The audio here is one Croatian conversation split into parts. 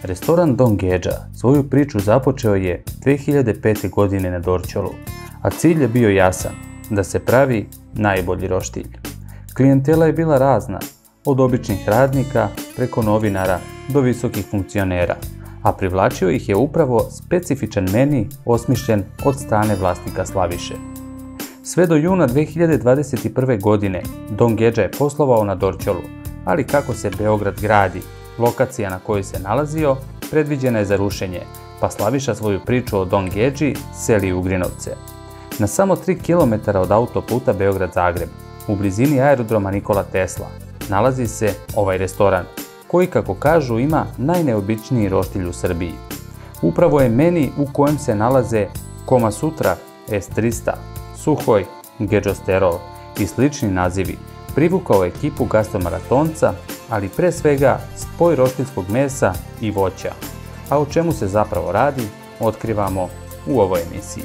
Restoran Don Gedža svoju priču započeo je 2005. godine na Dorćolu, a cilj je bio jasan, da se pravi najbolji roštilj. Klijentela je bila razna, od običnih radnika preko novinara do visokih funkcionera, a privlačio ih je upravo specifičan meni osmišljen od strane vlasnika Slaviše. Sve do juna 2021. godine Don Gedža je poslovao na Dorćolu, ali kako se Beograd gradi, lokacija na kojoj se nalazio predviđena je za rušenje, pa Slaviša svoju priču o Don Gedži seli u Ugrinovce. Na samo 3 km od autoputa Beograd-Zagreb, u blizini aerodroma Nikola Tesla, nalazi se ovaj restoran, koji, kako kažu, ima najneobičniji roštilj u Srbiji. Upravo je meni u kojem se nalaze Koma Sutra, S300, Suhoj, Gedžosterol i slični nazivi privukao ekipu gastromaratonca, ali pre svega spoj roštiljskog mesa i voća. A o čemu se zapravo radi, otkrivamo u ovoj emisiji.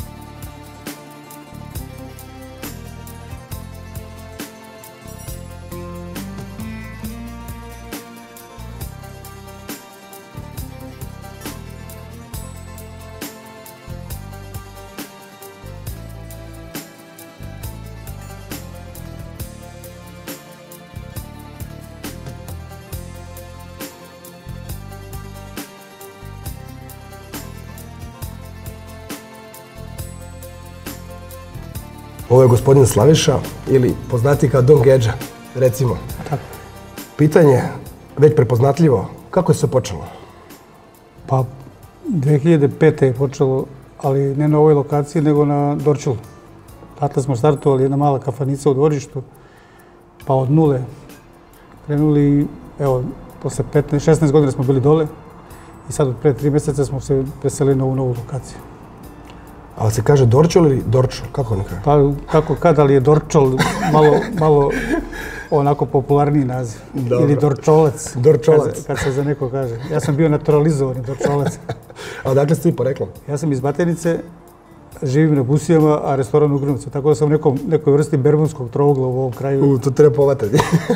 Ovo je gospodin Slaviša ili poznati kao Don Gedža, recimo. Pitanje, već prepoznatljivo, kako je sve počelo? Pa, 2005. je počelo, ali ne na ovoj lokaciji, nego na Dorćolu. Tada smo startovali jedna mala kafanica u dvorištu, pa od nule krenuli i evo, posle 16 godina smo bili dole i sad od pre 3 mjeseca smo se preselili na ovu novu lokaciju. Ali se kaže Dorćol ili Dorčol? Kako ne kaže? Pa, kako kad, ali je Dorčol malo onako popularniji naziv. Dobro. Ili Dorčolac. Dorčolac. Kad se za neko kaže. Ja sam bio naturalizovani Dorčolac. A odakle ste vi poreklom? Ja sam iz Batajnice, živim na Busijama, a restoran u Ugrinovcu. Tako da sam u nekoj vrsti bermudskog trougla u ovom kraju. To treba povatati.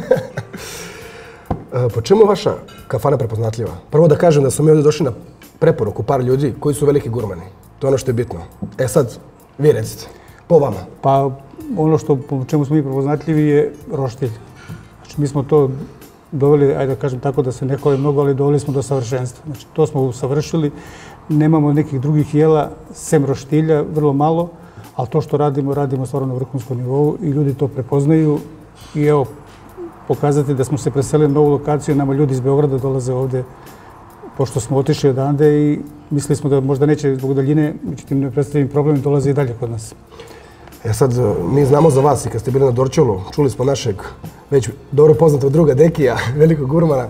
Po čemu je vaša kafana prepoznatljiva? Prvo da kažem da smo mi ovdje došli na preporuku par ljudi koji su veliki gurmani. To je ono što je bitno. E sad, vi recite, po vama. Pa ono po čemu smo mi prepoznatljivi je roštilj. Znači mi smo to doveli, ajde da kažem tako da se ne hvali mnogo, ali doveli smo do savršenstva. Znači to smo usavršili, nemamo nekih drugih jela, sem roštilja, vrlo malo, ali to što radimo stvarno na vrhunskom nivou i ljudi to prepoznaju. I evo, pokazati da smo se preselili na novu lokaciju, nama ljudi iz Beograda dolaze ovde pošto smo otišli odande i mislili smo da možda neće zbog daljine, međutim ne predstavljeni problem, dolaze i dalje kod nas. E sad, mi znamo za vas i kad ste bili na Dorćolu, čuli smo našeg već dobro poznatog druga Dekija, velikog gurmana.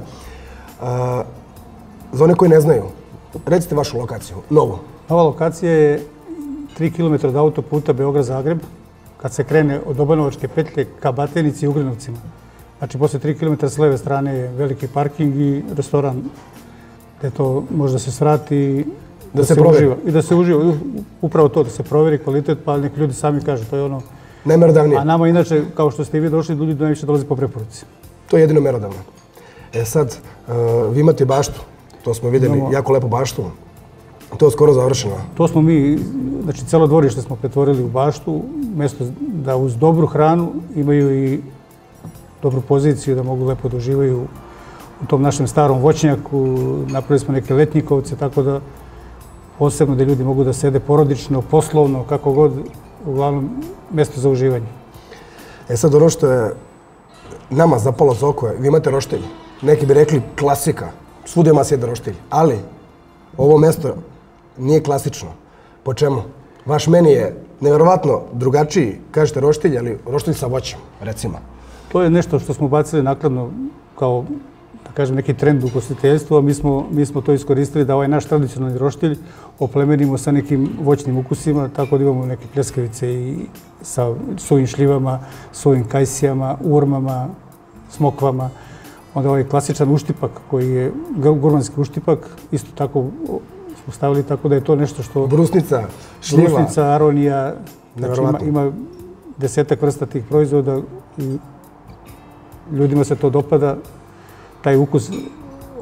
Za one koji ne znaju, recite vašu lokaciju, novu. Nova lokacija je 3 km od autoputa Beograd-Zagreb, kad se krene od Obanovačke petlje ka Batajnici i Ugrinovcima. Znači, posle 3 km s leve strane je veliki parking i restoran gdje to može da se svrati i da se uživa. I da se uživa, upravo to, da se provjeri kvalitet, pa neki ljudi sami kažu, to je ono... Najmerodavnije. A nama inače, kao što ste i vi došli, ljudi najviše dolaze po preporuci. To je jedino merodavno. E sad, vi imate baštu, to smo vidjeli, jako lepu baštu. To je skoro završeno. To smo mi, znači celo dvorište smo pretvorili u baštu, mjesto da uz dobru hranu imaju i dobru poziciju, da mogu lepo da uživaju u tom našem starom voćnjaku. Napravili smo neke letnjikovce, tako da posebno da ljudi mogu da sede porodično, poslovno, kako god, uglavnom mjesto za uživanje. E sad, ono što je nama zapalo za oko je, vi imate roštilj. Neki bi rekli klasika, svuda ima se jedan roštilj, ali ovo mjesto nije klasično. Po čemu? Vaš meni je nevjerovatno drugačiji, kažete roštilj, ali roštilj sa voćem, recimo. To je nešto što smo bacili nakladno kao, da kažem, neki trend u ugostiteljstvu, a mi smo to iskoristili da ovaj naš tradicionalni roštilj oplemenimo sa nekim voćnim ukusima, tako da imamo neke pljeskavice i sa sojim šljivama, sojim kajsijama, urmama, smokvama. Onda ovaj klasičan uštipak koji je gurmanski uštipak, isto tako smo stavili, tako da je to nešto što... Brusnica, šljiva. Brusnica, aronija, znači ima 10 vrsta tih proizvoda i ljudima se to dopada, taj ukus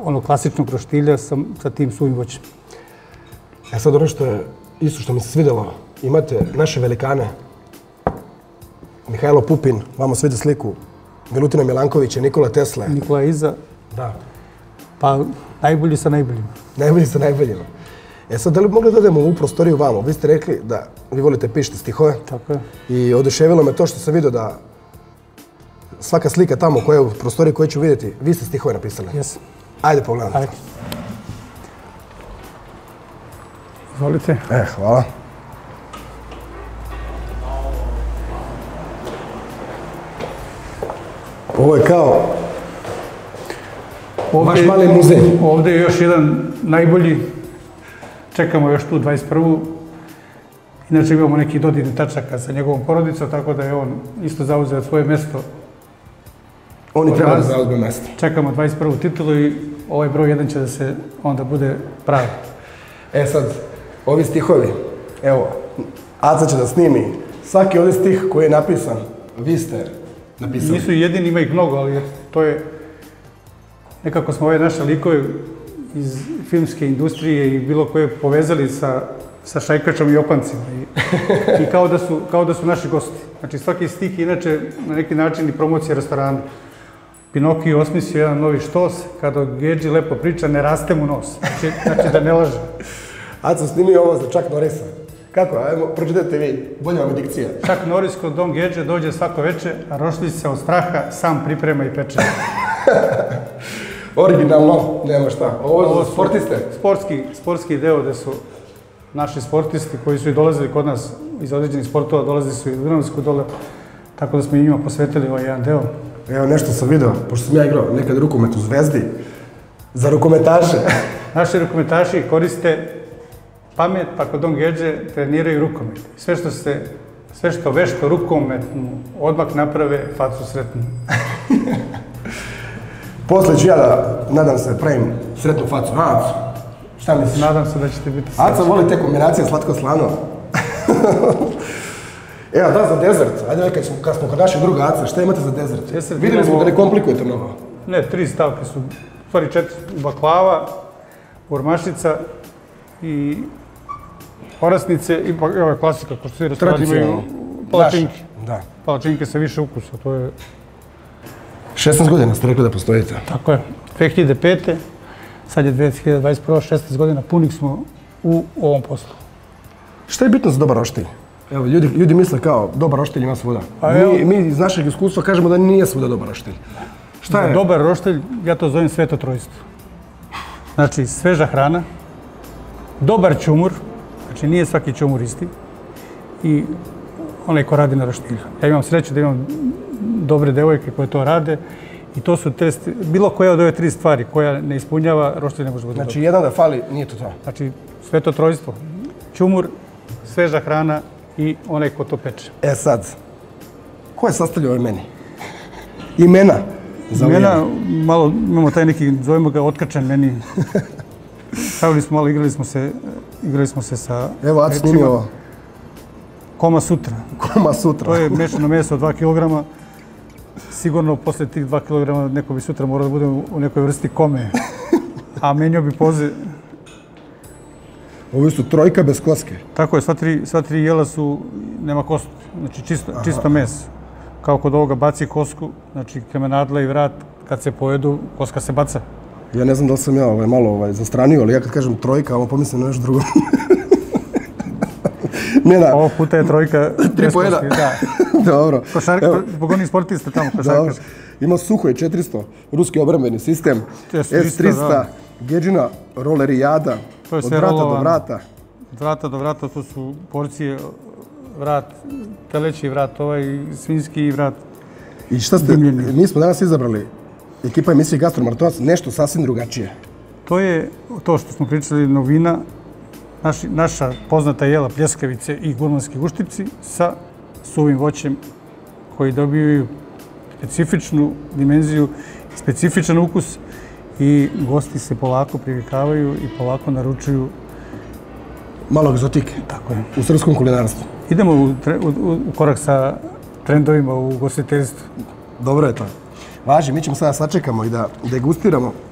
onog klasičnog roštilja sa tim suvim voćem. Sad ono što je isto što mi se svidjelo, imate naše velikane. Mihajlo Pupin, vamo svidi sliku, Milutina Milankovića, Nikola Tesla. Nikola Iza. Da. Pa najbolji sa najboljima. Najbolji sa najboljima. Sad, da li bi mogli da odemo u prostoriju vamo? Vi ste rekli da vi volite pišite stihove. Tako je. I oduševilo me to što sam vidio da svaka slika tamo koja je u prostoriji koju ću vidjeti, vi ste stihove napisali. Jesam. Ajde pogledamo. Ajde. Izvolite. Hvala. Ovo je kao vaš mali muzej. Ovdje je još jedan najbolji. Čekamo još tu 21. Inače imamo neki dodirni tačaka sa njegovom porodicom, tako da je on isto zauzeo svoje mjesto. Oni treba da zauzme mjesto. Čekamo 21. titulu i ovaj broj 1 će da se onda bude pravi. Sad, ovi stihovi, evo, Aca će da snimi svaki ovdje stih koji je napisan, vi ste napisali. Nisu jedini, ima ih mnogo, ali to je... Nekako smo ove naše likove iz filmske industrije i bilo koje povezali sa Šajkačom i Opancima. I kao da su naši gosti. Znači svaki stih je inače na neki način i promocija restorana. Pinokio osmislio jedan novi štos, kada Gedži lepo priča, ne raste mu nos. Znači da ne laže. Aca, snimi ovo za Chuck Norrisa. Kako? Ajmo, pročitajte vi. Bolja vam je dikcija. Chuck Norris kod Don Gedže dođe svako veče, a roštilj se od straha sam priprema i peče. Originalno, nema šta. Ovo su sportiste? Sportski deo gde su naši sportisti koji su i dolazili kod nas iz određenih sportova, dolazili su i u Dunavsku dole, tako da smo i njima posvetili ovaj jedan deo. Evo nešto sam vidio, pošto sam ja igrao nekad rukomet u Zvezdi, za rukometaše. Naši rukometaši koriste pamet, pa kod Don Gedže treniraju rukomet. Sve što vešto rukometnu odmah naprave, facu sretnu. Posle ću ja da, nadam se, pravim sretnu facu. Aco, šta misliš? Nadam se da ćete biti sretni. Aca voli te kombinacije slatko-slano. Evo, da, za dezert. Ajde, kad smo kod našeg druga Aca, šta imate za dezert? Vidjeli smo da ne komplikujete mnogo. Ne, 3 stavke su, u stvari 4, baklava, urmašica i orasnice i ova klasika, ko što svi restorani imaju palačinke. Da. Palačinke sa više ukusa, to je... 16 godina ste rekli da postojite. Tako je. 2005. Sad je 2021. 16 godina, punih smo u ovom poslu. Šta je bitno za dobar roštilj? Evo, ljudi misle kao dobar roštilj ima svuda. Mi iz našeg iskustva kažemo da nije svuda dobar roštilj. Šta je? Za dobar roštilj, ja to zovem sveto trojstvo. Znači, sveža hrana, dobar ćumur, znači nije svaki ćumur isti, i onaj ko radi na roštilju. Ja imam sreću da imam dobre devojke koje to rade i to su bilo koja od ove 3 stvari koja ne ispunjava, roštilj ne može biti dobro. Znači, jedan da fali, nije to to. Znači, sveto trojstvo, ćumur, sveža hrana i onaj ko to peče. Sad, ko je sastavljao ovaj meni? Imena? Imena, malo imamo taj neki, zovemo ga otkačen meni. Stavili smo malo, igrali smo se sa... Evo, Aca snimi ovo. Koma sutra. Koma sutra. To je mešano meso od 2 kg. Sigurno posle tih 2 kg neko bi sutra morao da bude u nekoj vrsti kome. A menio bi poze... Ovo su trojka bez koske. Tako je, sva tri jela su, nema kostu, znači čisto meso. Kao kod ovoga baci kosku, znači kremenadla i vrat, kad se pojedu, koska se baca. Ja ne znam da li sam ja malo zastranio, ali ja kad kažem trojka, ovo pomislim na nešto drugo. Ovog puta je trojka... 3 pojeda. Dobro. Zbog onih sportista tamo, košarkaš. Ima Suhoj 400, ruski obrambeni sistem, S-300, Gedžina, rolerijada, od vrata do vrata. Od vrata do vrata, to su porcije, vrat, teleći vrat, svinjski vrat. I šta ste, mi smo danas izabrali, ekipa emisije Gastromartonac, nešto sasvim drugačije. To je to što smo pričali, novina, naša poznata jela pljeskavice i gurmanski guštipci sa suvim voćem koji dobiju specifičnu dimenziju, specifičan ukus i gosti se polako privikavaju i polako naručuju. Malo egzotike. Tako je. U srpskom kulinarstvu. Idemo u korak sa trendovima u ugostiteljstvu. Dobro je to. Važi, mi ćemo sada sačekamo i da degustiramo.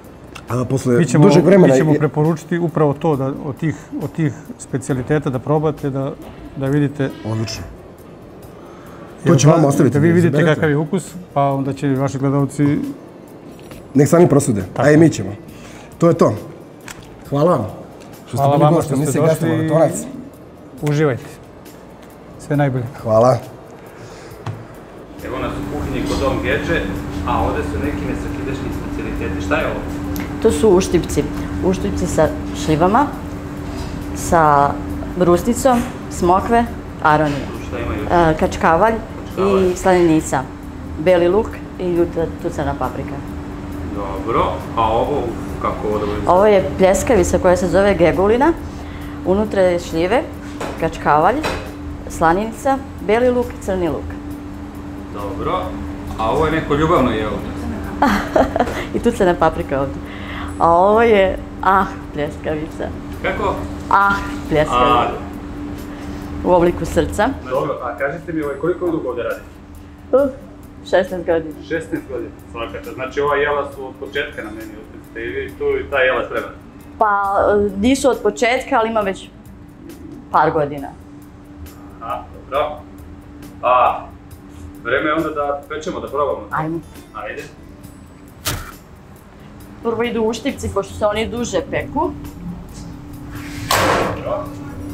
Posle Mi ćemo, dužeg vremena... mi ćemo preporučiti upravo to, da od tih specijaliteta da probate, da vidite... Odlično. To ću vam ostaviti. Da vi vidite kakav je ukus, pa onda će vaši gledalci... Nek sami prosude. A i mi ćemo. To je to. Hvala vam. Hvala vama što ste došli. Uživajte. Sve najbolje. Hvala. Evo nas u kuhinji kod Dom Gedže, a ovde su neki nesakidašnji specijaliteti. Šta je ovo? To su uštipci. Uštipci sa šljivama, sa brusnicom, smokve, aronije. Šta imaju? Kačkavalj i slanica. Beli luk i tucana paprika. Dobro. A ovo, kako ovo da budem? Ovo je pljeskavica koja se zove gegulina. Unutra je šljive, kačkavalj, slanica, beli luk i crni luk. Dobro. A ovo je neko ljubavno jelo? I tucana paprika ovdje. A ovo je pljeskavica. Kako? Pljeskavica. U obliku srca. Dobro, a kažite mi koliko dugo ovdje radite? 16 godina. 16 godina, svakako. Znači ova jela su od početka na meni, ste i vi tu i ta jela spremna? Pa nisu od početka, ali ima već par godina. Dobro. Vreme je onda da pečemo, da probamo. Ajde. Prvo idu uštipci, pošto se oni duže peku. Dobro.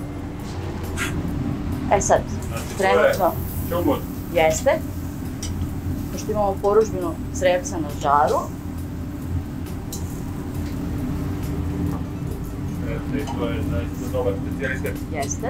Sad, trenutno... Čumbur. Jeste. Pošto imamo poružbinu crevca na žaru. I to je zaista dobar specijalitet. Jeste.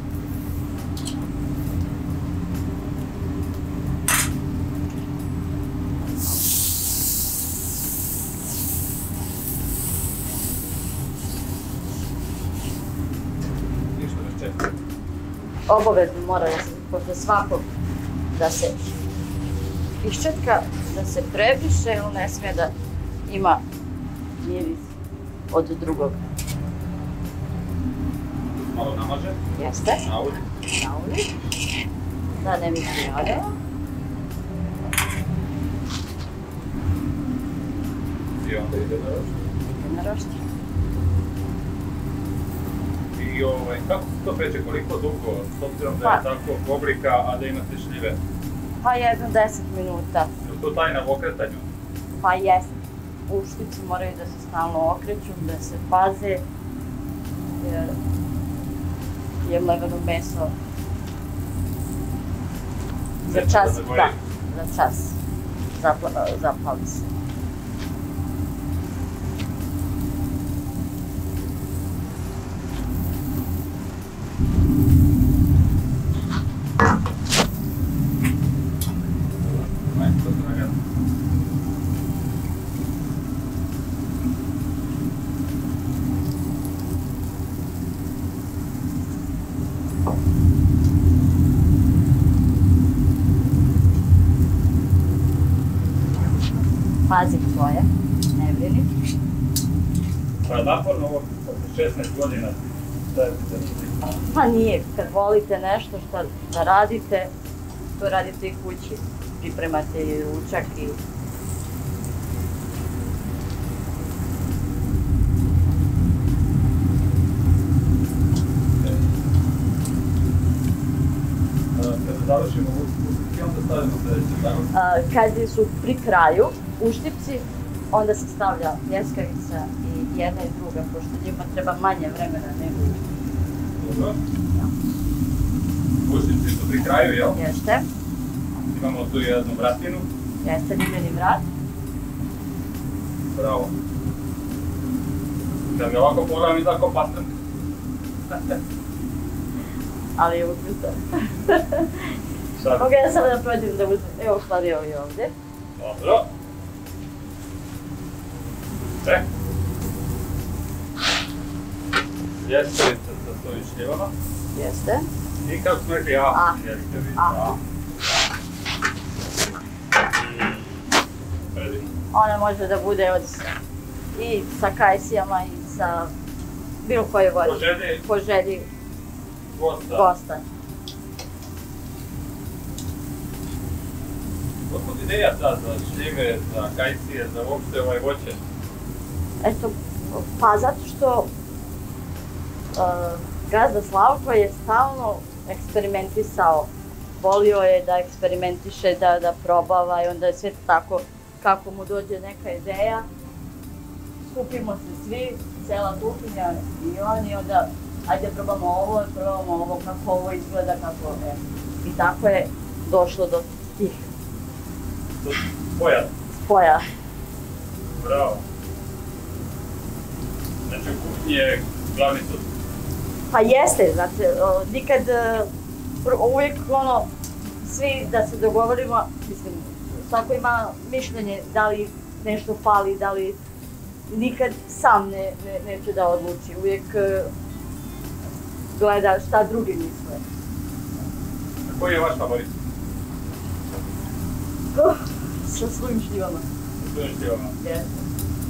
Ništa nas čeka. Obavezno mora posle svakog da se iščetka, da se prebriše, on ne smije da ima miris od drugog. Malo namaže. Jeste. Naulji. Da ne mi prijavljava. I onda ide na roštilj. Na roštilj. I kako se to peče, koliko dugo, s obzirom da je takvog oblika, a da imate šljive? Pa jedno 10 minuta. Je to tajna u okretanju? Pa jeste. Uštipci moraju da se stalno okreću, da se paze, jer je mleveno meso za čas, zapali se. Pazi svoje, ne brini. Pa je naporno ovo, posle 16 godina, Pa nije, kad volite nešto što da radite, to radite i kući. Pripremate i ručak i... Kada završimo uštipci, onda stavimo sljedeće, tako? Kad su pri kraju uštipci, onda se stavlja pljeskavica i jedna i druga, pošto njima treba manje vremena nego uštipci. Dobro. Uštipci su pri kraju, jel? Jeste. Imamo tu jednu vratinu. Jeste, limeni vrat. Bravo. Kad ga ovako pogledam, izgleda kao pastram. Ali je ukusan. Mogu ja samo da prođem da uzmem. Evo stvari ovo i ovdje. Dobro. Ljestvica sa svojim šljivama. Jeste. I kako smo rekli, predivno. Ona može da bude i sa kajsijama i sa bilo koje vode. Po želji gosta. Otkud ideja sad za šljive, za kajsije, za uopšte voće? Eto, pa zato što gazda Slavko je stalno eksperimentisao. Volio je da eksperimentiše, da probava i onda je sve tako kako mu dođe neka ideja. Skupimo se svi, cela kuhinja i on i onda ajde probamo ovo, kako ovo izgleda, kako je. I tako je došlo do tih spoja. Bravo. Znači u kuhinji je glavni sud. Pa jeste, znate, nikad, uvijek ono, svi da se dogovorimo, mislim, svako ima mišljenje da li nešto fali, da li nikad sam neće da odluči, uvijek gleda šta drugi misle. A koji je vaš favorit? Sa svojim šljivama. Sa svojim šljivama? Jeste.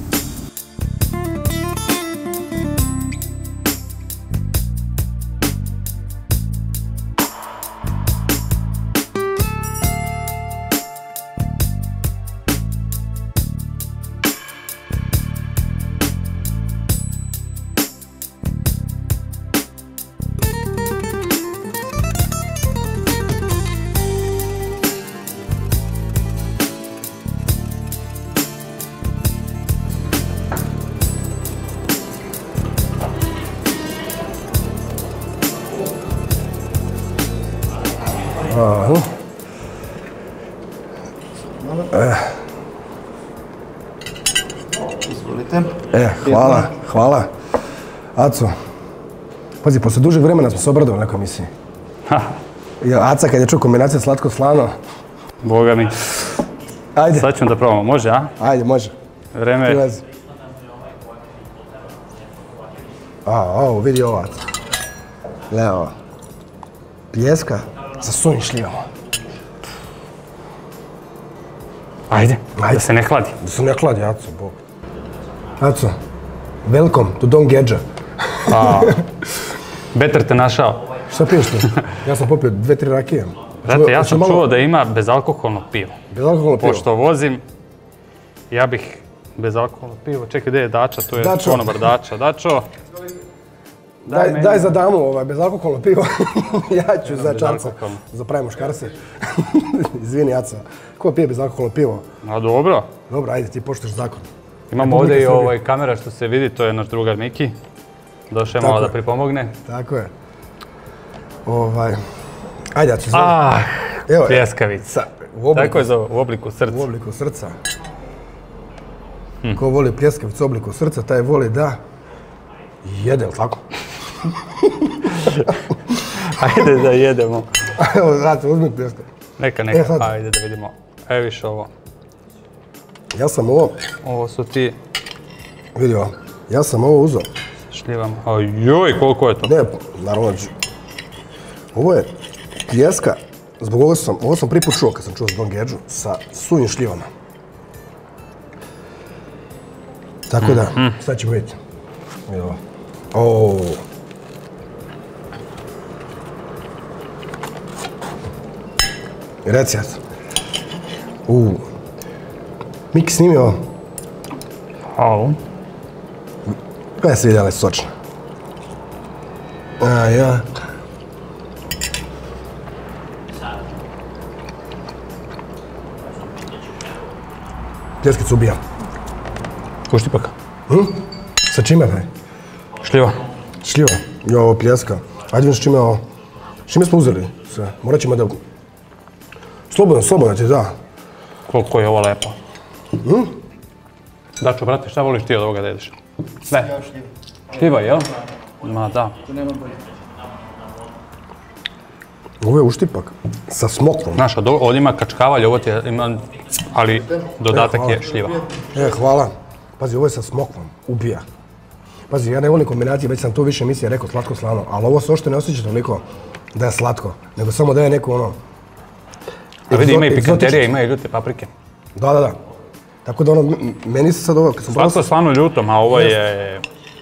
Izvolite. Hvala. Aco, pazi, posle dužeg vremena smo se obradovali na komisiji. Aca kad je čuo kombinacija slatko-slano. Boga mi. Ajde. Sad ćemo da probamo, može, a? Ajde, može. Vreme je. Ovo, vidi ovo, Aca. Gle ovo. Pljeska sa sojim šljivama. Ajde, da se ne hladi. Da se ne hladi, Aco, Bog. Aco, welcome to Don Gedža. Better te našao. Šta piješ ti? Ja sam popio 2-3 rakije. Znate, ja sam čuo da ima bezalkoholno pivo. Bezalkoholno pivo? Pošto vozim, ja bih bezalkoholno pivo. Čekaj, gdje je Dača? Tu je konobar Dača. Dačo! Daj za damu bezalkoholno pivo. Ja ću za čanca. Za pravi muškarce. Izvini, Aca. Ko pije bezalkoholno pivo? A dobro. Dobro, ajde, ti poštuješ zakon. Imamo ovdje i kamera što se vidi, to je naš drugar Miki. Došao je malo da pripomogne. Tako je. Ajde, ja ću zvati. Pljeskavica. Tako je zove, u obliku srca. U obliku srca. Ko voli pljeskavicu u obliku srca, taj voli da jede, ili tako? Ajde da jedemo. Evo, znate, uzmi pljeskavicu. Neka, ajde da vidimo. Evo viš ovo. Ja sam ovo... Ovo su ti... Vidi ovo. Ja sam ovo uzeo. Šljivam. Joj, koliko je to? Ne, naravno. Ovo je pljeska. Zbog ovo sam prvi put čuo kad sam čuo za Don Gedžu sa sujim šljivama. Tako da, sad ćemo vidjeti. Vidi ovo. Reci, ja sam. Miki, snimi ovo. Kada se vidjela je sočna. Ja. Pljeskicu ubijam. Uštipaka. Sa čime, bre? Šljiva. Šljiva? Jo, ovo pljeska. Ajde mi s čime ovo. Čime smo uzeli sve? Morat ćemo da... Slobodno ti da. Koliko je ovo lepo. Dačo, brate, šta voliš ti od ovoga da jedeš? Ne. Šljiva, jel? Ma da. Ovo je uštipak. Sa smokvom. Znaš, ovdje ima kačkavalj, ovo ti ima... Ali dodatak je šljiva. Hvala. Pazi, ovo je sa smokvom. Ubija. Pazi, ja ne volim kombinacije, već sam to više emisija rekao slatko-slano, ali ovo se ošto ne osjeća toliko da je slatko, nego samo da je neko ono... A vidi, ima i pikanterije, ima i ljute paprike. Da. Tako da ono, meni se sad ovo... Slatko-slano ljutom, a ovo je...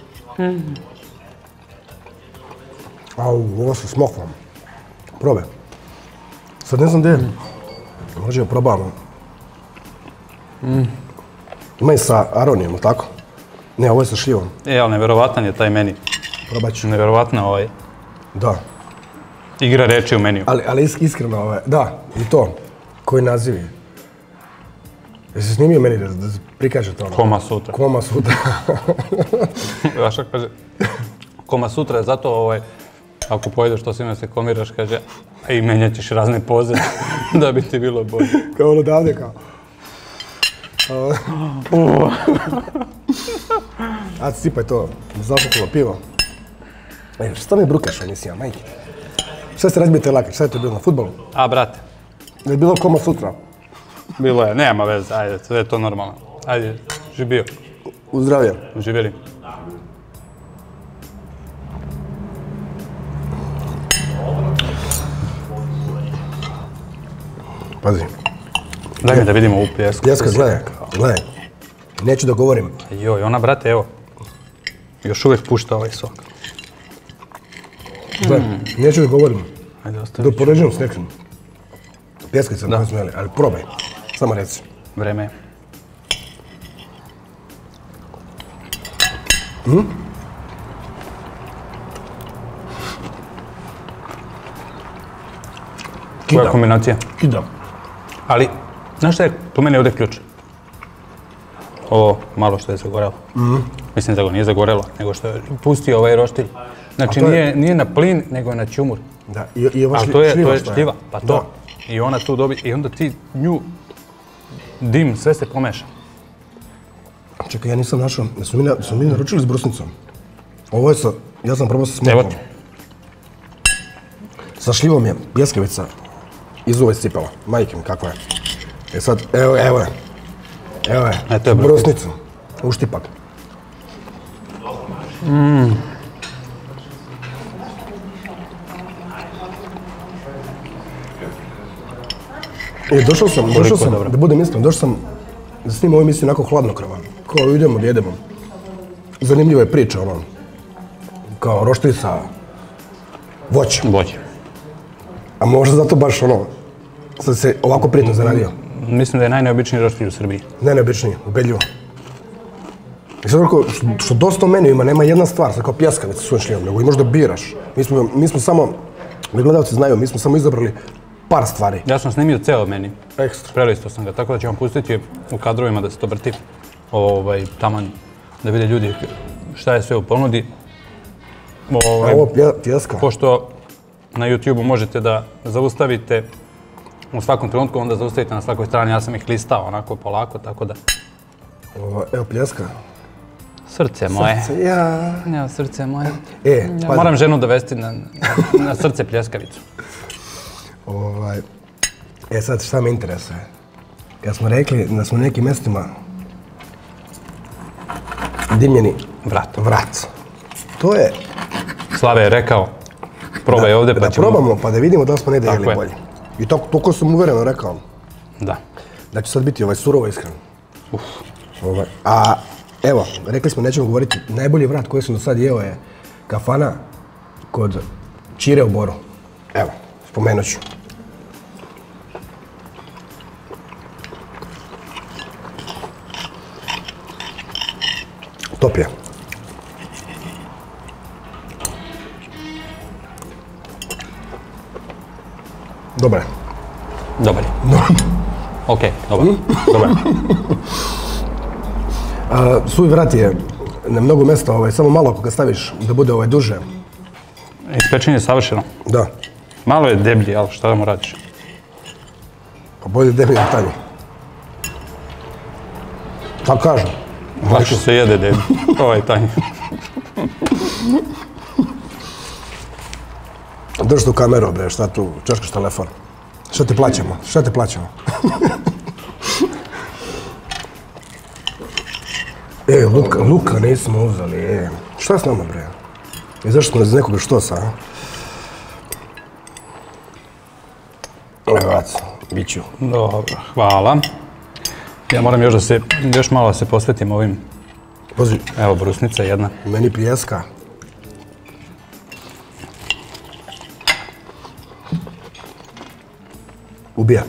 Ovo sa smokvom. Probe. Sad ne znam gdje je. Možda joj probavamo. Ima i sa aronijom, tako? Ne, ovo je sa šljivom. Ali neverovatan je taj meni. Probat ću. Neverovatna Da. igra reči u meniju. Ali iskreno, da, i to. Koji naziv je? Jesi snimio meni da prikaže to? Koma sutra. Koma sutra. Vaša kaže, koma sutra je zato ako pojedeš to svima se komiraš, kaže, a i menjat ćeš razne poze da bi ti bilo bolje. Kao ono davde, kao. A sipaj to, zapuklo pivo. Šta mi brukaš emisija, majke? Šta ste razbijete lake, šta je to bilo na futbolu? A, brate. Je bilo koma sutra? Bilo je, nema veze, ajde, sve je to normalno. Ajde, živio. U zdravlje. Živjeli. Pazi. Daj mi da vidimo ovu pljesku. Pljeska, gledaj. Neću da govorim. Joj, ona, brate, evo. Još uvijek pušta ovaj sok. Gledaj, neću da govorim. Ajde, ostavi. Da poređujem s nekim. Pljeskavica na koju smo jeli, ali probaj. Samo reci. Vreme je. Koja kombinacija? Kida. Ali, znaš šta je po meni ovdje ključ? Ovo malo što je zagorelo. Mislim da ga nije zagorelo, nego što je pustio ovaj roštilj. Znači nije na plin, nego je na ćumur. Da, i ova Ali to je šljiva. šljiva, pa to. I ona tu dobi, i onda ti nju, dim, sve se pomeša. Čekaj, ja nisam našao, smo mi naručili s brusnicom. Ovo je ja sam probao sa smokom. Evo ti. Sa šljivom je pljeskavica iz uve sipala. Majke mi, kakva je. E sad, evo je. Evo je, to je brusnica. Uštipak. Došao sam, da budem iskren, došao sam da snimam ovu emisiju onako hladnokrvan. Kao idemo da jedemo. Zanimljiva je priča, kao roštilj sa voćem. A možda zato baš sad se ovako prijatno zaradio. Mislim da je najneobičniji roštilj u Srbiji. Najneobičniji, ubedljivo. I sad ovako, što dosta u meniju ima, nema jedna stvar, sad kao pljeskavica s svojim šljivom, nego i možda biraš. Mi smo samo, gledalci znaju, mi smo samo izabrali par stvari. Ja sam snimio ceo meni. Ekstra. Prelistao sam ga, tako da ću vam pustiti u kadrovima da se to vrti. Taman, da vide ljudi šta je sve u ponudi. Ovo pljeska. Pošto na YouTube-u možete da zaustavite u svakom trenutku, onda zaustavite na svakoj strani. Ja sam ih listao onako polako, tako da... Evo pljeska. Srce moje. Srce, ja. Evo, srce moje. Ja moram ženu dovesti na srce pljeskavicu. Sad šta me interesuje? Kad smo rekli da smo na nekim mjestima dimljeni vrat. To je... Slave je rekao, probaj ovdje pa ćemo... Da probamo pa da vidimo da li smo negdje jeli bolje. I toliko sam uvereno rekao. Da. Da će sad biti surovo iskren. A evo, rekli smo nećemo govoriti, najbolji vrat koji sam do sad jeo je kafana kod Čire u Boru. Evo, spomenut ću. Top je. Dobar je. Dobar je. Okej, dobar. Suvi vrat je na mnogo mjesta, samo malo ako ga staviš da bude duže. Ispečenje je savršeno. Da. Malo je deblji, ali šta da mu radiš? Pa bolje deblji na tanji. Tako kažu. Lakše se jede deblji. Ovo je tanji. Drži tu kameru, bre, šta tu, češkaš telefon. Šta te plaćamo? Luka nismo uzeli, Šta s nama, bre? Izašli smo iz nekoga štosa, a? Evo, bit ću. Dobro, hvala. Ja moram još malo da se posvetim ovim. Pazi. Evo, brusnica jedna. Meni pljeska. Ubija.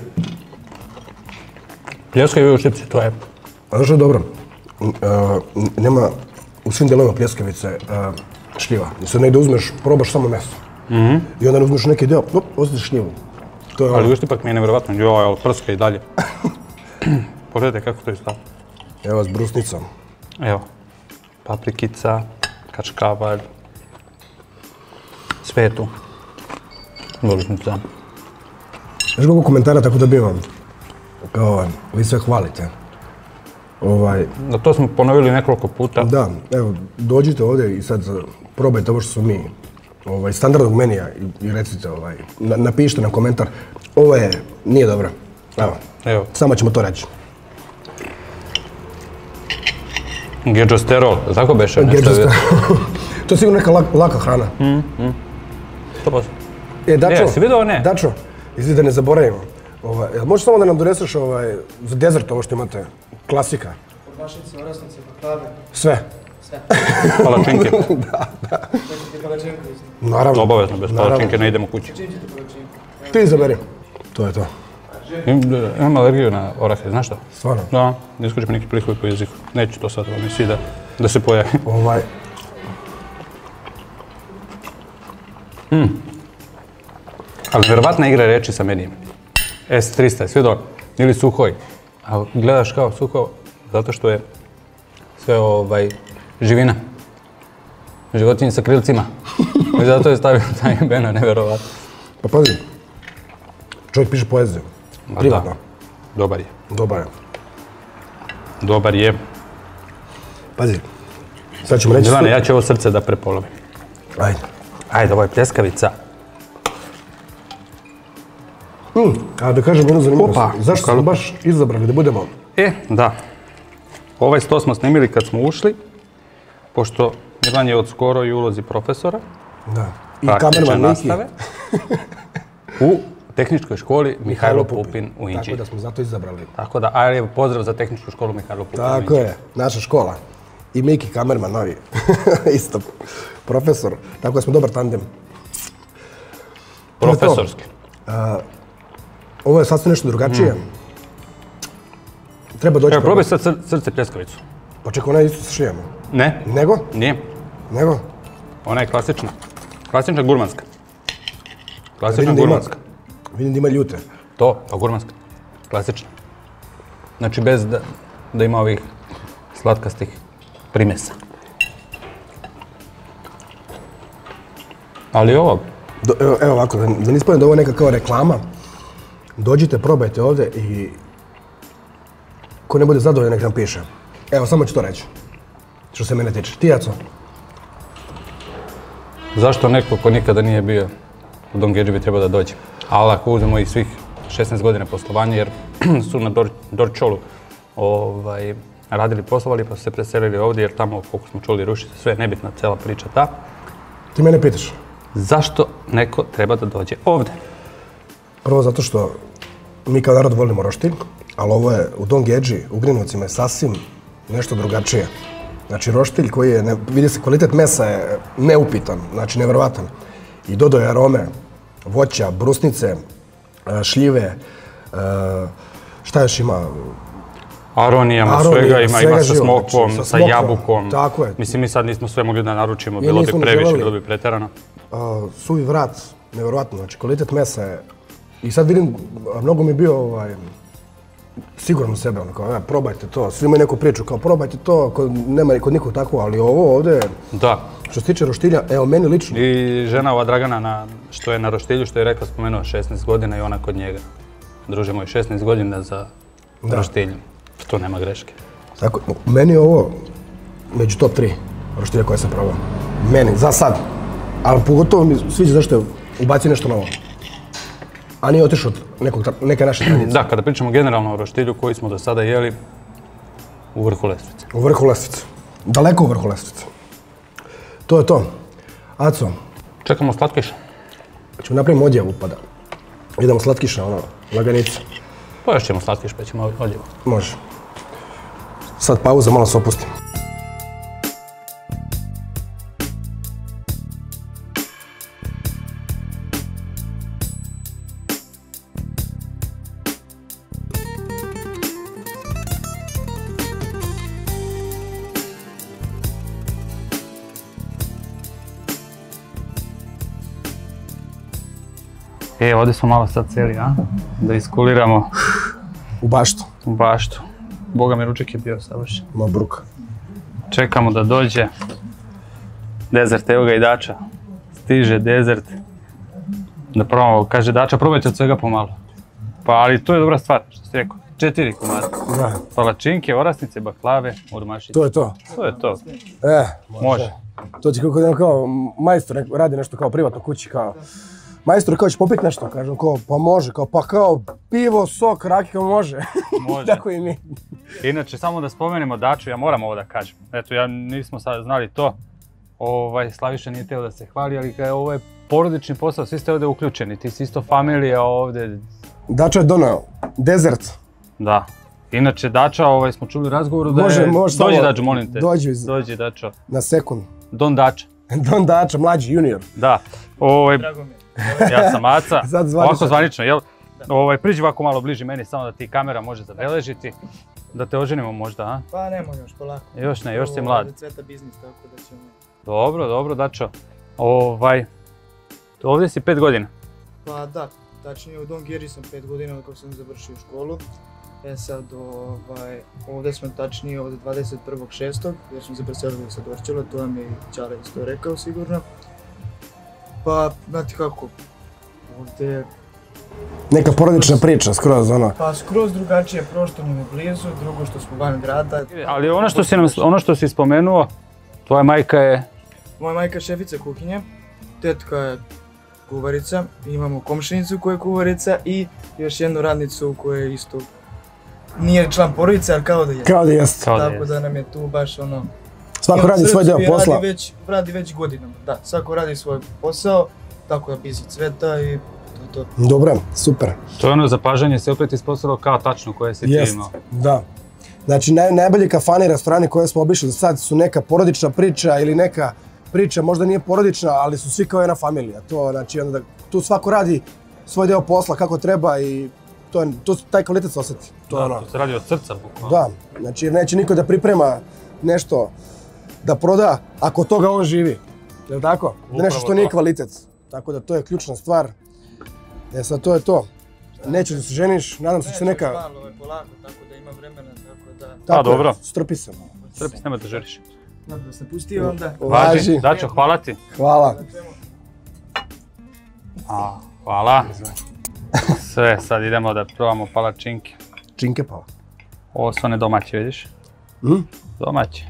Pljeska i u štipci, to je. Ono što je dobro, nema u svim dijelovima pljeskavice šljiva. I sad negdje uzmeš, probaš samo meso. I onda ne uzmeš neki deo, osjetiš šljivu. Ali još ipak mi je nevjerovatno, joj, prska i dalje. Pogledajte kako to izgleda. Evo s brusnicom. Evo, paprikica, kačkavalj, sve je tu. Brusnica. Znaš koliko komentara tako da bivam? Kao, vi sve hvalite. Da, to smo ponovili nekoliko puta. Da, evo, dođite ovdje i sad probajte ovo što su mi standardnog menija i recite, napišite nam komentar. Ovo nije dobro. Evo, samo ćemo to reći. Gedžosterol, tako beše nešto? To je sigurno neka laka hrana. 100%. Dačo, si vidio ne? Dačo, izvidi da ne zaboravimo. Možeš samo da nam doneseš za dezert ovo što imate? Klasika. Mašnice, orasnice, baklave. Sve. Palačinke. Da. Nećete palačinku isto. Naravno. Obavezno, bez palačinke ne idemo kući. Čim ćete palačinku? Ti izaberi. To je to. Imam alergiju na orahe, znaš što? Stvarno? Da, ne iskući mi neki prihod po jeziku. Neću to sad, mi svi da se pojavi. Ali vjerovatna igra reči sa menijem. S300, svi do, ili Suhoj. A gledaš kao Suho, zato što je sve živina. Životinje sa krilcima. I zato je stavio taj imena, nevjerovatno. Pa pazi, čovjek piše poeziju. Privatno. Dobar je. Dobar je. Pazi, sad ćemo reći... Milane, ja ću ovo srce da prepolovim. Ajde, ovo je pljeskavica. A da kažem jednu zanimljivost. Zašto smo baš izabrali da budemo? Da. Ovaj sto smo snimili kad smo ušli, pošto Milan je od skoro i ulozi profesora. Da. I kamerman Miki. U tehničkoj školi Mihajlo Pupin u Inđiji. Tako da smo zato izabrali. Tako da, ajde, pozdrav za tehničku školu Mihajlo Pupin u Inđiji. Tako je, naša škola. I Miki kamerman novi. Isto, profesor. Tako da smo dobar tandem. Profesorski. Ovo je sasvim nešto drugačije. Treba doći... Evo, probaj sad srce pljeskavicu. Pa čekaj, ona je isto sa šlijama. Ne. Nego? Nije. Nego? Ona je klasična. Klasična gurmanska. Klasična gurmanska. Vidim da ima ljute. To, pa gurmanska. Klasična. Znači bez da ima ovih slatkastih primjesa. Ali ovo... Evo ovako, da ne ispadne da ovo je neka kao reklama, dođite, probajte ovdje i ko ne bude zadovoljan nek nam piše. Evo, samo ću to reći. Što se mene tiče. Ti, Jaco? Zašto neko ko nikada nije bio u Don Gedži bi trebao da dođe? Ali ako uzmemo i svih 16 godina poslovanja, jer su na Dorčolu radili, poslovali, pa su se preselili ovdje, jer tamo, koliko smo čuli, ruši se sve, nebitna cela priča ta. Ti mene pitaš? Zašto neko treba da dođe ovdje? Prvo zato što mi kao narod volimo roštilj, ali ovo je u Don Gedži, u Grinovcima je sasvim nešto drugačije. Znači roštilj koji je, vidi se, kvalitet mesa je neupitan, znači nevjerovatan. I dodao je arome, voća, brusnice, šljive, šta još ima? Aronijama, svega ima sa smokom, znači, sa jabukom. Tako je. Mislim, mi sad nismo sve mogli da naručimo, bilo bi previše, bilo bi preterano. Suvi vrat, nevjerovatno, znači kvalitet mesa je... I sad vidim, mnogo mi je bio siguran u sebe, kao, probajte to, svi imaju neku priču, kao probajte to, nema kod nikog tako, ali ovo ovdje, što se tiče roštilja, evo meni lično. I žena ova Dragana, što je na roštilju, što je rekla, spomenuo 16 godina i ona kod njega. Druže moj, 16 godina za roštiljem, to nema greške. Tako, meni je ovo među top 3 roštilja koje sam probao. Meni, za sad. Ali pogotovo mi sviđa zašto je ubacio nešto novo. A nije otišao od neke naše tradicije. Da, kada pričamo generalno o roštilju koji smo do sada jeli, u vrhu lestvice. U vrhu lestvice. Daleko u vrhu lestvice. To je to. Aco. Čekamo slatkiš. Ćemo napraviti odjavu pa da idemo slatkiša, laganica. Poješćemo slatkiš pa ćemo odjavu. Može. Sad pauza, malo se opustim. Ovdje smo malo sad cijeli, a? Da iskuliramo U baštu. u baštu. Boga mi ručak je bio savršen. Mabruk. Čekamo da dođe dezert, evo ga i Dača. Stiže dezert. Da probamo, kaže Dača, probajte od svega pomalo. Pa, ali to je dobra stvar, što si rekao. 4 komada. Da, Palačinke, orasnice, baklave, urmašice. to je to. To je to. Može. To će kako da kao majstor radi nešto kao privatno kući, kao majstor kao će popiti nešto, kažem kao pa može, kao pa kao pivo, sok, rakija može. Može. Tako i mi. Inače, samo da spomenemo Daču, ja moram ovo da kažem. Eto, nismo sad znali to. Slaviša nije teo da se hvali, ali ovo je porodični posao, svi ste ovdje uključeni. Ti si isto familija ovdje. Dača je donao dezert. Da. Inače, Dača, smo čuli u razgovoru da Može, je... može Dođi, samo- Dačo, molim te. Dođi. Dačo. Na sekund. Don Dača. Don Dača, mlađi, junior. Da. Drago mi je. Ja sam Aca. Sad zvanično. Ovako zvanično, jel? Priđi ovako malo bliži meni, samo da ti kamera može zabeležiti. Da te oženimo možda, a? Pa nemo još, polako. Još ne, još si mlad. Ovo cveta biznis, tako da ćemo... Dobro, Dačo. Ovdje si 5 godina. Pa da, tačnije u Don Geri sam 5 godina kako sam završio školu. Sad, ovdje smo tačnije od 21.6. jer smo se preselili sa Dorćola, to vam je i Ćale isto rekao sigurno. Pa, znate kako, ovdje... Neka porodična priča, skroz ono. Pa skroz drugačije, prvo što nam je blizu, drugo što smo van grada. Ali ono što si spomenuo, tvoja majka je... Moja majka je šefica kuhinje, tetka je kuvarica, imamo komšinicu koja je kuvarica i još jednu radnicu koja je isto, nije član porodice, ali kao da je. Kao da jest. Tako da nam je tu baš ono... Svako radi svoj deo posla. Radi već godinama, da, svako radi svoj posao, tako da biznis cveta i to. Dobro, super. To je ono zapažanje se opet ispostavilo kao tačno koje si ti imao. Da. Znači najbolje kafane i restorane koje smo obišli do sad su neka porodična priča ili neka priča, možda nije porodična, ali su svi kao jedna familija. To znači onda tu svako radi svoj deo posla kako treba i taj kvalitet se osjeti. To se radi od srca bukvalno. Da, znači jer neće niko da priprema nešto da proda ako od toga on živi. Jel' tako? Nešto što nije kvalitet. Tako da to je ključna stvar. Sad to je to. Nećeš da se ženiš, nadam se da će neka... Malo je polako, tako da ima vremena, tako da... Tako dobro. je, strpi se. Strpi se, nema da želiš. Da se pustio onda. Važi. Dačo, hvala ti. Hvala. Hvala. Sve, sad idemo da probamo palačinke. Činke pa. Ovo su one domaće, vidiš? Domaće.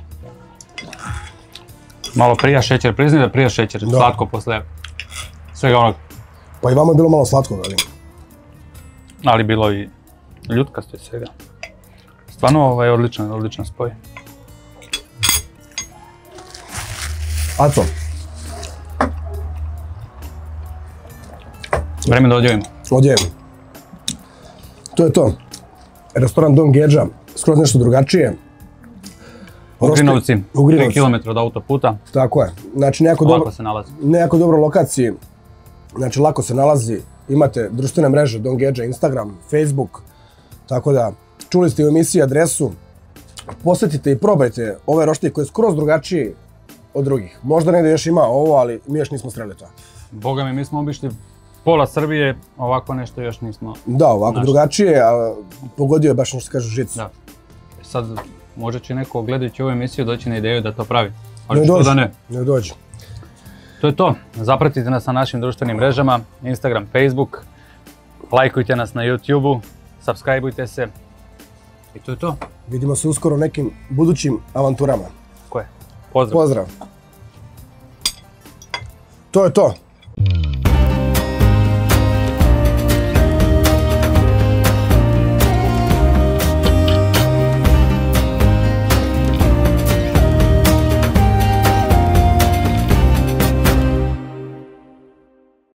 Malo prija šećer, priznaj da prija šećer, slatko posle svega onog. Pa i vama je bilo malo slatko, ali... Ali bilo i ljutkasto i svega. Stvarno odličan spoj. Aco. Vreme da odjavimo. Odjavimo. To je to. Restoran Don Gedža, skroz nešto drugačije. Ugrinovci, 3 km od autoputa. Tako je. Znači lako se nalazi. Nejako dobro lokaciji. Znači lako se nalazi. Imate društvene mreže Don Gedža, Instagram, Facebook. Tako da, čuli ste u emisiji adresu. Posjetite i probajte ove roštilje koje je skroz drugačiji od drugih. Možda negdje još ima ovo, ali mi još nismo sreli to. Boga mi smo obišli pola Srbije, ovako nešto još nismo... Da, ovako drugačije, a pogodio je baš nešto kaže žicu. Da. Sad možda će neko gledajući ovu emisiju doći na ideju da to pravi. Ne dođe. Ne dođe. To je to. Zapratite nas na našim društvenim mrežama, Instagram, Facebook. Lajkujte nas na YouTube-u, subscribeujte se. I to je to. Vidimo se uskoro u nekim budućim avanturama. Tako je. Pozdrav. Pozdrav. To je to.